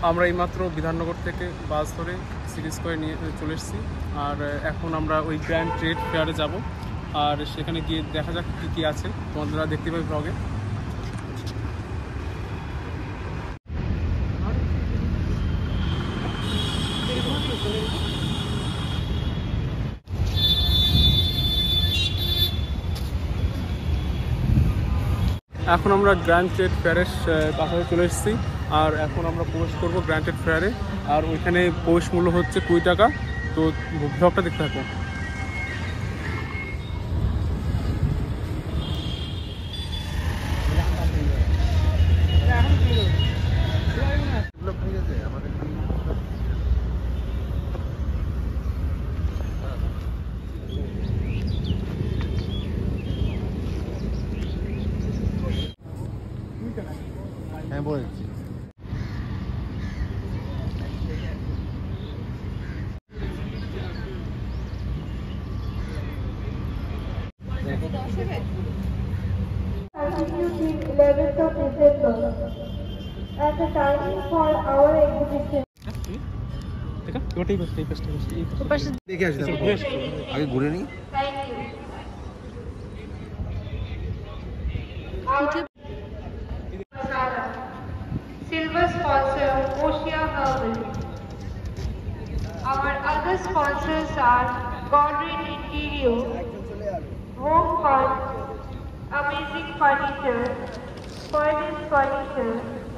আমরা এইমাত্র বিধাননগর থেকে বাস ধরে সিটি স্কোয়ারে নিয়ে চলে এসেছি। আর এখন আমরা ওই গ্র্যান্ড ট্রেড ফেয়ারে যাব, আর সেখানে গিয়ে দেখা যাক কী কী আছে, তোমাদের দেখতে পাবে ব্লগে। এখন আমরা গ্র্যান্ড ট্রেড ফেয়ারের কাছাকাছি চলে এসেছি, আর এখন আমরা প্রবেশ করবো গ্র্যান্ড ট্রেড ফেয়ারে। আর ওইখানে প্রবেশ মূল্য হচ্ছে 20 টাকা। তো ব্লগটা দেখতে থাকো। হ্যাঁ বলছি। দেখে আসি আগে ঘুরে নিই। Silver sponsor Oshia Herbal. Our other sponsors are Godrej Interior, Home Fun, Amazing Furniture, Furnace Furniture.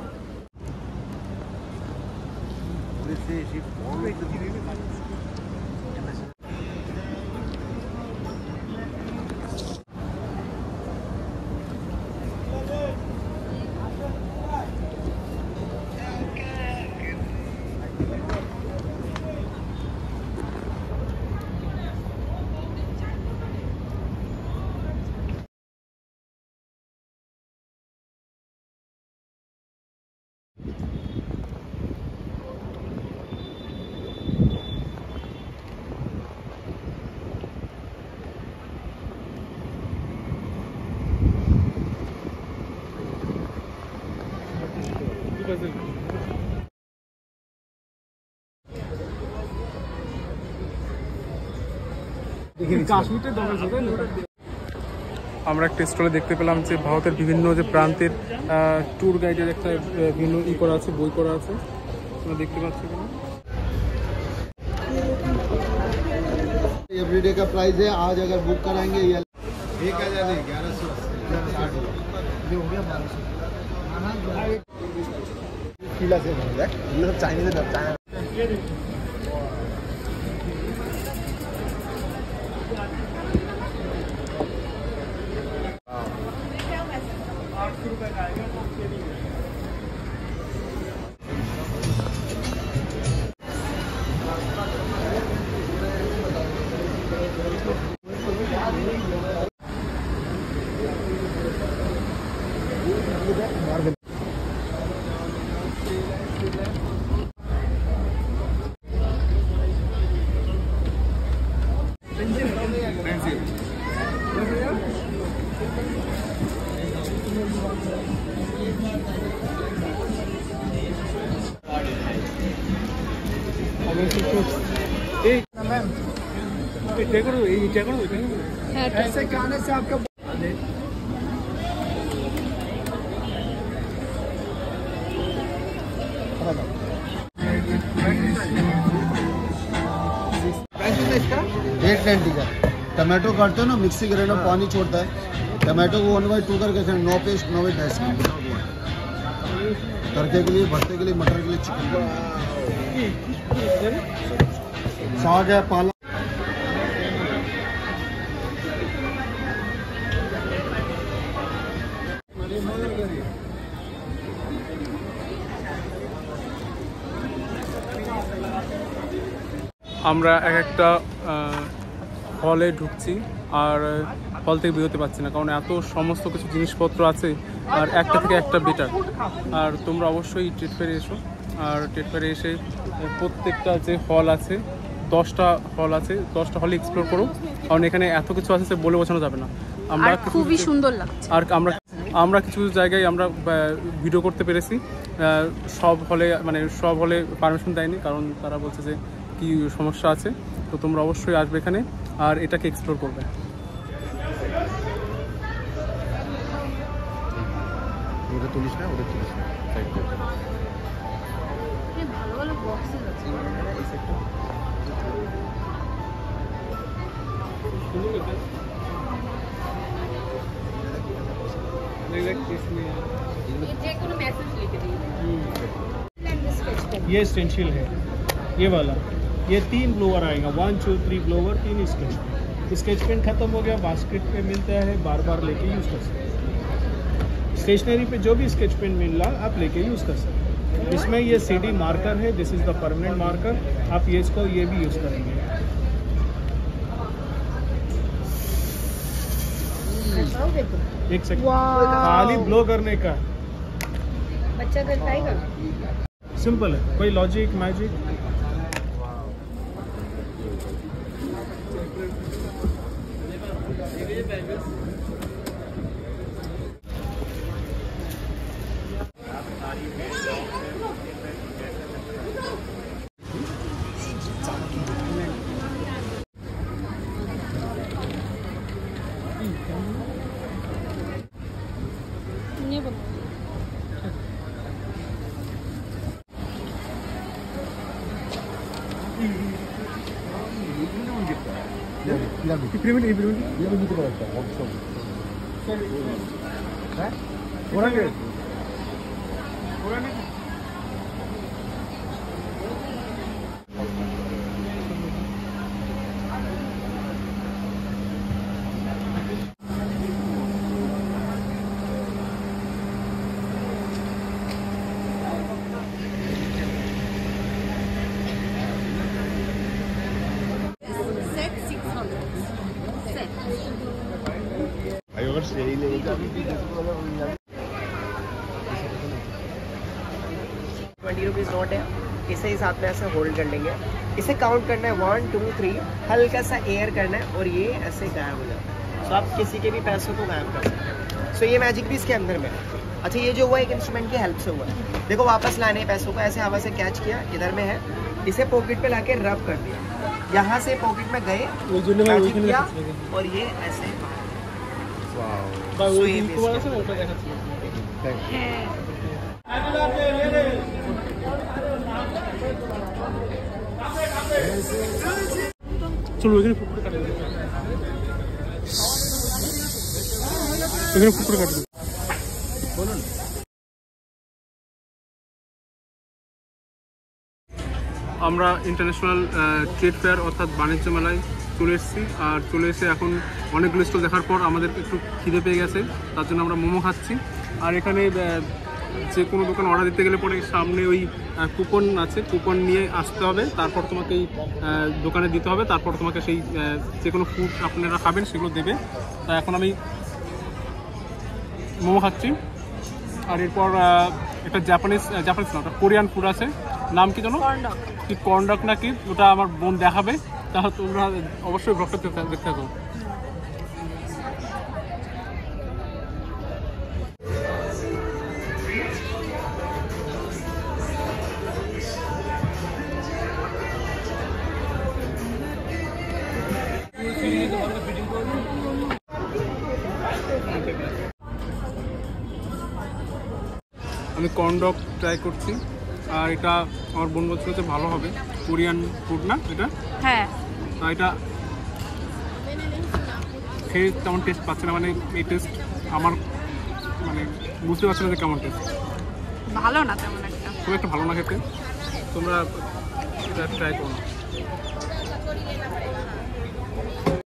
আমরা একটা স্টলে দেখতে পেলাম যে ভারতের বিভিন্ন যে প্রান্তের ট্যুর গাইডের একটা বিভিন্ন করা আছে, বই করা আছে, তোমরা দেখতে পাচ্ছ এখানে। एवरीडे का प्राइस है। आज अगर बुक कराएंगे ये 1000 नहीं 1160 ये हो गया 1200 किला से बन गया। ये सब चाइनीज है, चाइना ऐसे खाने से आपका का टमाटो काटते हो ना, मिक्सी ग्राइंडर पानी छोड़ता है। टमाटो को 1/2 करके 9 पेस्ट 9 ढाई तड़के के लिए, भरते के लिए, मटर के लिए, चिकन साग है, पालक। আমরা একটা হলে ঢুকছি, আর হল থেকে বেরোতে পারছি না, কারণ এত সমস্ত কিছু জিনিসপত্র আছে, আর একটা থেকে একটা বেটার। আর তোমরা অবশ্যই ট্রেড ফেয়ারে এসো, আর ট্রেড ফেয়ারে এসে প্রত্যেকটা যে হল আছে, 10টা হল আছে, 10টা হলে এক্সপ্লোর করো, কারণ এখানে এত কিছু আছে যে বলে বোঝানো যাবে না। আমরা খুবই সুন্দর লাগছে। আর আমরা কিছু জায়গায় আমরা ভিডিও করতে পেরেছি, সব হলে পারমিশন দেয়নি, কারণ তারা বলছে যে কী সমস্যা আছে। তো তোমরা অবশ্যই আসবে এখানে আর এটাকে এক্সপ্লোর করবে। ওটা তুলিস না, ওটা তুলিস না, সাইড করে। ভালো ভালো বক্সেস আছে। ये स्टेंशियल है, ये वाला, ये 3 ब्लोअर आएगा, 1 2 3 blower, 3 sketch pen. Sketch pen खत्म हो गया, बास्केट पे मिलता है, बार बार लेके यूज़ कर सकते हैं। स्टेशनरी पे जो भी स्केच पेन मिल रहा आप लेके यूज़ कर सकते हैं। इसमें ये CD मार्कर है, this is the permanent marker, आप ये इसको ये भी यूज़ करेंगे। एक सेकंड, खाली ब्लो करने का, बच्चा कर पाएगा? सिंपल है, कोई लॉजिक मैजिक। नहीं बना পিরামিড নিতে পারে একটা ওয়ার্কশপ। হ্যাঁ, ওরা কে सेट 600 सेट। अगर सही लेवल का भी ₹20 नोट है, इसे इस हाथ में ऐसे होल्ड कर लेंगे, इसे काउंट करना है 1 2 3, हल्का सा एयर करना है और ये ऐसे गायब हो जाता है। सो आप किसी के भी पैसों को गायब कर सकते हैं। सो ये मैजिक भी इसके अंदर में है। अच्छा, ये जो हुआ एक इंस्ट्रूमेंट की हेल्प से हुआ। देखो, वापस लाने हैं पैसों को, ऐसे हवा से कैच किया, इधर में है, इसे पॉकेट पे लाके रब कर दिया, यहाँ से पॉकेट में गए, मैजिक किया और ये ऐसे চলো এখানে ফুটফুট কাটে দেবো, এখানে ফুটফুট কাটে দেবো। বলুন। আমরা ইন্টারন্যাশনাল ট্রেড ফেয়ার অর্থাৎ বাণিজ্য মেলায় চলে এসেছি, আর চলে এসে এখন অনেকগুলো স্টল দেখার পর আমাদের একটু খিদে পেয়ে গেছে, তার জন্য আমরা মোমো খাচ্ছি। আর এখানে যে কোনো দোকান অর্ডার দিতে গেলে পরে সামনে ওই কুপন আছে, কুপন নিয়ে আসতে হবে, তারপর তোমাকে এই দোকানে দিতে হবে, তারপর তোমাকে সেই যে কোনো ফুড আপনারা খাবেন সেগুলো দেবে। তা এখন আমি মোমো খাচ্ছি, আর এরপর একটা জাপানিজ না, ওটা কোরিয়ান ফুড আছে, নাম কি জানো? কি কর্নডক নাকি, ওটা আমার বোন দেখাবে, তাহলে তোমরা অবশ্যই ব্লগটা দেখতে থাকো। আমি কর্নডক ট্রাই করছি, আর এটা আমার বোন বলছিল যে ভালো হবে, কোরিয়ান ফুড না এটা? হ্যাঁ, এটা খেয়ে তেমন টেস্ট পাচ্ছে না, মানে এই টেস্ট আমার মানে বুঝতে পারছি না যে কেমন টেস্ট, ভালো না তেমন একটা, খুব একটা ভালো না খেতে। তোমরা এটা ট্রাই করো।